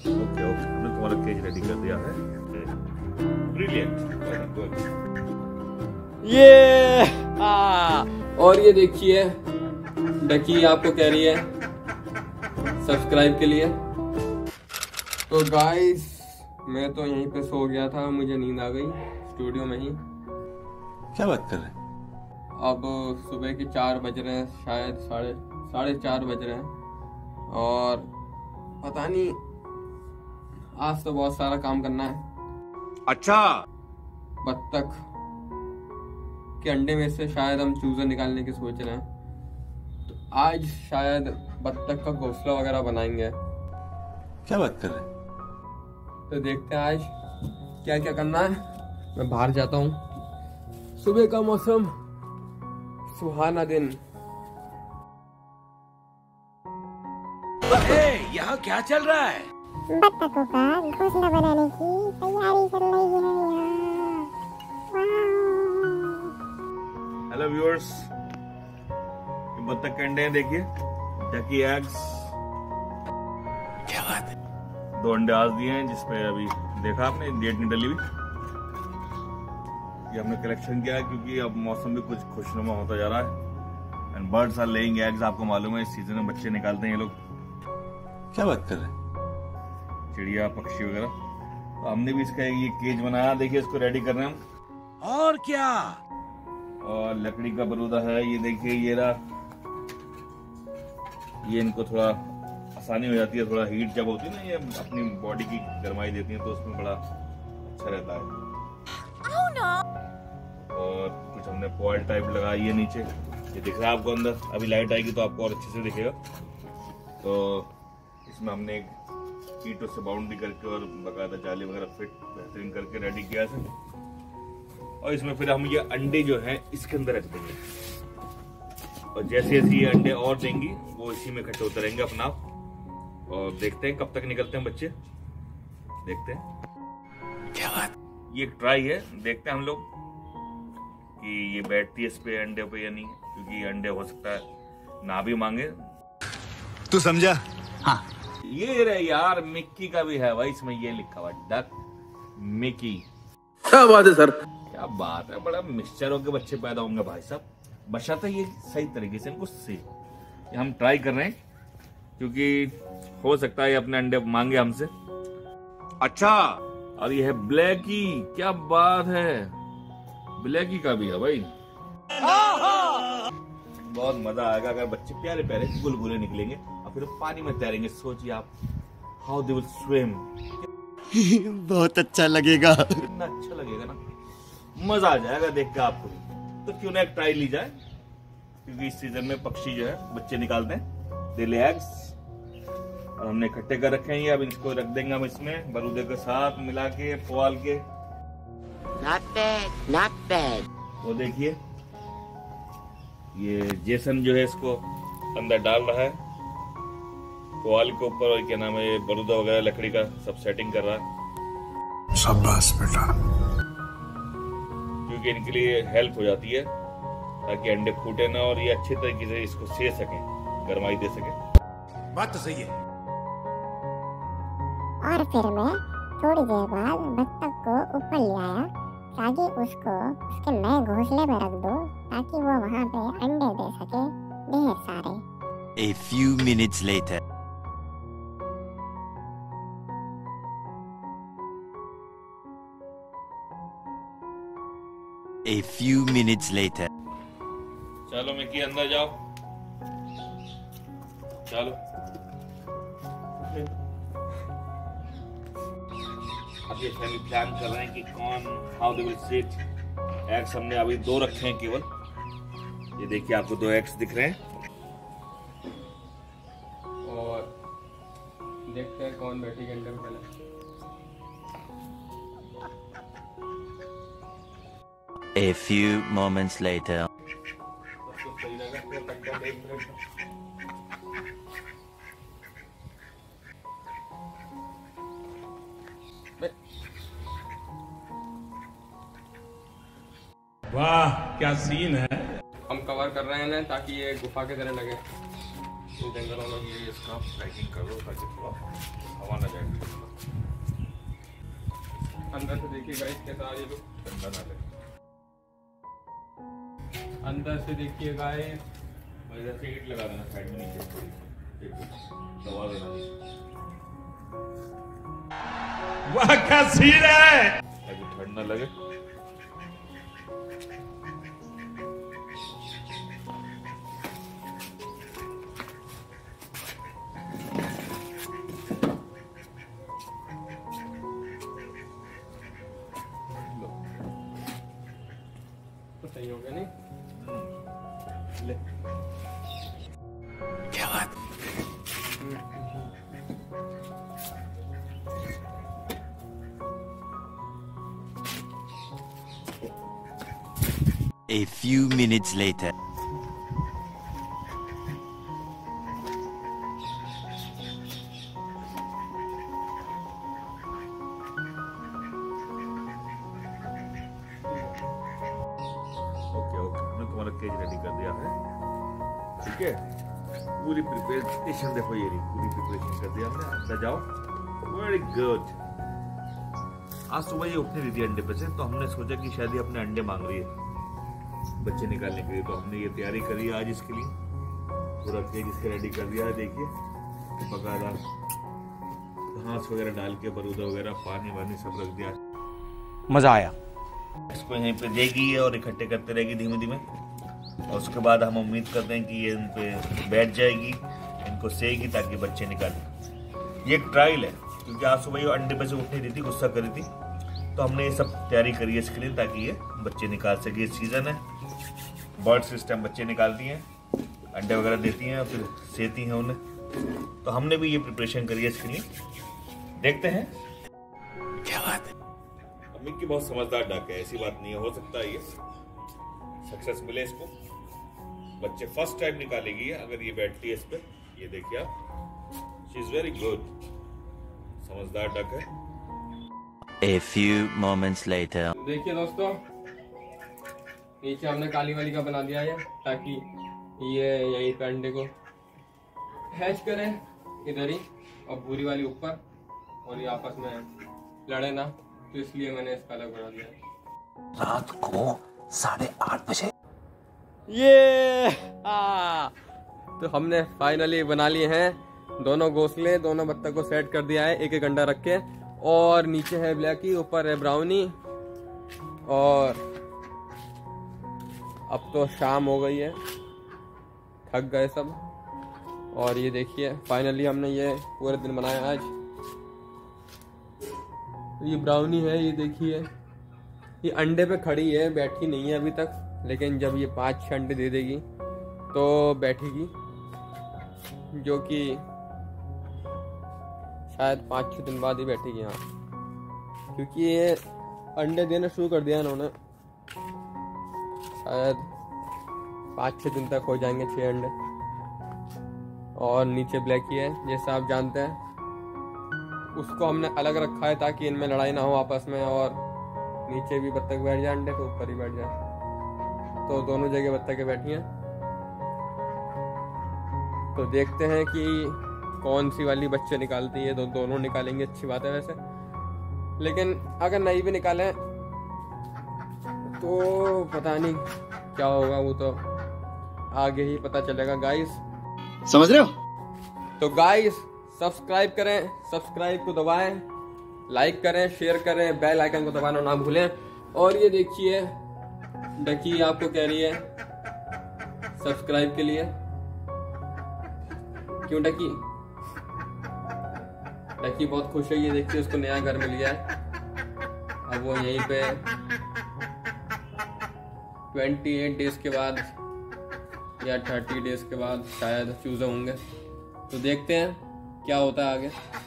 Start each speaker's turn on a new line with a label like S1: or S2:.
S1: Okay हमने तुम्हारा cage ready कर दिया है। Brilliant, very good.
S2: ये और ये देखिए डकी आपको कह रही है सब्सक्राइब के लिए। तो गाइस मैं तो यहीं पे सो गया था, मुझे नींद आ गई स्टूडियो में ही।
S1: क्या बात कर रहे हैं?
S2: अब सुबह के 4 बज रहे हैं, शायद साढ़े 4 बज रहे हैं और पता नहीं आज तो बहुत सारा काम करना है।
S1: अच्छा,
S2: बत्तख के अंडे में से शायद हम चूजे निकालने की सोच रहे हैं, तो आज शायद बत्तख का घोंसला वगैरह बनाएंगे।
S1: क्या बात कर रहे हैं?
S2: तो देखते हैं आज क्या क्या करना है। मैं बाहर जाता हूँ। सुबह का मौसम, सुहाना दिन।
S1: यहाँ क्या चल रहा है?
S3: बत्तखों का घोंसला बनाने की तैयारी चल रही है यहाँ।
S1: हेलो व्यूअर्स, ये बत्तख के अंडे हैं, देखिए डकी एग्स। क्या बात है? 2 अंडे आज दिए हैं, जिसपे अभी देखा आपने डेट नहीं डली हुई। ये हमने कलेक्शन किया है क्योंकि अब मौसम भी कुछ खुशनुमा होता जा रहा है and birds are laying eggs. आपको मालूम है इस सीजन में बच्चे निकालते हैं ये लोग। क्या बात कर रहे हैं? चिड़िया पक्षी वगैरह। तो हमने भी इसका ये केज बनाया, देखिए इसको रेडी कर रहे हैं हम। और क्या? और लकड़ी का बरूदा है, ये देखिए ये रहा। ये इनको थोड़ा आसानी हो जाती है, थोड़ा हीट जब होती है ना, ये अपनी बॉडी की गर्माई देती है, तो उसमें बड़ा अच्छा रहता है। oh, no. और कुछ हमने फॉइल टाइप लगाई है नीचे, ये दिख रहा है आपको अंदर। अभी लाइट आएगी तो आपको और अच्छे से दिखेगा। तो इसमें हमने एक ईंटों से बाउंड्री करके और बकायदा जाली वगैरह फिट बेहतरीन करके रेडी किया है। और इसमें फिर हम ये अंडे जो हैं इसके अंदर रख देंगे, और जैसे जैसे ये अंडे और देंगी वो इसी में इकट्ठे होते रहेंगे अपना आप। और देखते हैं कब तक निकलते हैं बच्चे, देखते हैं। क्या बात? ये एक ट्राई है, देखते हैं हम लोग कि ये बैठती है इस पे अंडे पे या नहीं, क्योंकि अंडे हो सकता है ना भी मांगे।
S4: तू समझा? हाँ।
S1: ये रहे यार, मिक्की का भी है भाई इसमें, ये लिखा हुआ डक मिक्की।
S4: क्या बात है सर?
S1: क्या बात है, बड़ा मिक्सचर होके बच्चे पैदा होंगे भाई साहब, बशर्ते ये सही तरीके से इनको से। ये हम ट्राई कर रहे हैं क्योंकि हो सकता है ये अपने अंडे मांगे हमसे। अच्छा, और ये है ब्लैकी। क्या बात है, ब्लैकी का भी है भाई। बहुत मजा आएगा अगर बच्चे प्यारे प्यारे गुलगुले निकलेंगे और फिर पानी में तैरेंगे। सोचिए आप, हाउ दे विल स्विम।
S4: बहुत अच्छा लगेगा।
S1: कितना अच्छा लगेगा ना, मजा आ जाएगा देख के आपको। तो क्यों ना एक ट्राई ली जाए, क्योंकि इस सीजन में पक्षी जो है बच्चे निकालते हैं, दे ले एग्स। और हमने इकट्ठे कर रखे हैं ये, अब इसको रख देंगे हम इसमें बरूदे के साथ मिला के, पोल के।
S5: Not bad, not bad.
S1: वो देखिए ये जेसन जो है इसको अंदर डाल रहा है पोल के ऊपर, और क्या नाम है ये बरूदा वगैरह लकड़ी का सब सेटिंग कर रहा है।
S4: शाबाश बेटा।
S1: क्योंकि इनके लिए हेल्प हो जाती है ताकि अंडे फूटे ना, और ये अच्छे तरीके से इसको सेक सके, गर्माई दे सके।
S4: बात तो सही है।
S3: और फिर मैं थोड़ी देर बाद बत्तख को ऊपर ले आया ताकि उसको उसके नए घोंसले में रख दूं, ताकि वो वहाँ पे अंडे दे सके ढेर सारे।
S6: A few minutes later. A few minutes later.
S1: चलो मिक्की अंदर जाओ, चलो। अब ये फैमिली प्लान कर रहे हैं कि कौन how they will sit. Eggs हमने अभी 2 रखे हैं केवल, ये देखिए आपको 2 एग्स दिख रहे हैं।
S2: और देखते हैं कौन बैठेगा अंडे में पहले।
S6: A few moments later.
S7: वाह क्या सीन है।
S2: हम कवर कर रहे हैं ताकि ये गुफा की तरह लगे।
S1: जंगलों में ये इसका पैकिंग कर दो ताकि थोड़ा हवा ना जाए।
S2: देखिए गाइस कैसा ये लोग
S1: ठंडा ना लगे।
S2: अंदर से देखिए गाइस।
S1: इधर से ईंट लगा देना साइड में नीचे थोड़ी सी, दबा देना। वाह क्या सीन है, ताकि ठंड ना लगे।
S2: तो सही हो गया नहीं?
S1: ले
S4: क्या बात।
S6: A few minutes later.
S1: Okay okay, हमने तुम्हारा केज रेडी कर दिया है। ठीक है, पूरी प्रिपरेशन देखो, ये रही पूरी प्रिपरेशन कर दिया हमने। अंदर जाओ। Very good. आज सुबह ये उठने दी थी अंडे पे से, तो हमने सोचा कि शायद ये अपने अंडे मांग रही है बच्चे निकालने के लिए, तो हमने ये तैयारी करी आज इसके लिए। पूरा केज इसका रेडी कर दिया है। देखिए बकायदा घास वगैरह डाल के, बरूदा वगैरह, पानी वानी सब रख दिया।
S4: मजा आया।
S1: इसको यहीं पे देगी और इकट्ठे करते रहेगी धीमे धीमे, और उसके बाद हम उम्मीद करते हैं कि ये इन पे बैठ जाएगी, इनको सेगी ताकि बच्चे निकाले। ये एक ट्रायल है, क्योंकि आज सुबह ये अंडे पे से उठ नहीं रही थी, गुस्सा कर रही थी, तो हमने ये सब तैयारी करी है इसके लिए ताकि ये बच्चे निकाल सके। ये सीजन है, बर्ड सिस्टम बच्चे निकालती हैं, अंडे वगैरह देती हैं, फिर सेती हैं उन्हें। तो हमने भी ये प्रिपरेशन करी है इसके लिए। देखते हैं।
S4: क्या बात है।
S1: अम्मी की बहुत समझदार डक है, ऐसी बात नहीं है। हो सकता है ये सक्सेस मिले इसको, बच्चे फर्स्ट टाइम निकालेगी अगर ये बैठती है इस पे। ये देखिए आप, शी इज वेरी गुड, समझदार डक है।
S6: A few moments later.
S2: देखिए दोस्तों, नीचे हमने काली वाली का बना दिया है ताकि ये यहीं पे अंडे को हैच करें इधर ही, और भूरी वाली ऊपर, और ये आपस में लड़े ना, तो इसलिए मैंने इसका अलग बना दिया।
S4: रात को 8:30 बजे।
S2: ये तो हमने फाइनली बना लिए हैं दोनों घोंसले, दोनों बत्तख को सेट कर दिया है, एक एक अंडा रख के। और नीचे है ब्लैकी, ऊपर है ब्राउनी। और अब तो शाम हो गई है, थक गए सब। और ये देखिए फाइनली हमने ये पूरे दिन बनाया आज। ये ब्राउनी है, ये देखिए ये अंडे पे खड़ी है, बैठी नहीं है अभी तक, लेकिन जब ये 5-6 अंडे दे देगी तो बैठेगी, जो कि शायद 5-6 दिन बाद ही बैठेगी यहाँ, क्योंकि ये अंडे देना शुरू कर दिया इन्होंने। शायद 5-6 दिन तक हो जाएंगे 6 अंडे। और नीचे ब्लैकी है, जैसा आप जानते हैं, उसको हमने अलग रखा है ताकि इनमें लड़ाई ना हो आपस में, और नीचे भी बत्तख बैठ जाए अंडे तो ऊपर ही बैठ जाए, तो दोनों जगह बत्तखें बैठी हैं। तो देखते हैं कि कौन सी वाली बच्चे निकालती है। दोनों निकालेंगे, अच्छी बात है वैसे, लेकिन अगर नहीं भी निकालें तो पता नहीं क्या होगा, वो तो आगे ही पता चलेगा गाइस,
S4: समझ रहे हो।
S2: तो गाइस सब्सक्राइब करें, सब्सक्राइब को दबाएं, लाइक करें, शेयर करें, बेल आइकन को दबाना ना भूलें। और ये देखिए डकी आपको कह रही है सब्सक्राइब के लिए। क्यों डकी? डकी बहुत खुश है, ये देखिए उसको नया घर मिल गया है। अब वो यहीं पे 28 डेज के बाद या 30 डेज के बाद शायद चूजे होंगे, तो देखते हैं क्या होता है आगे।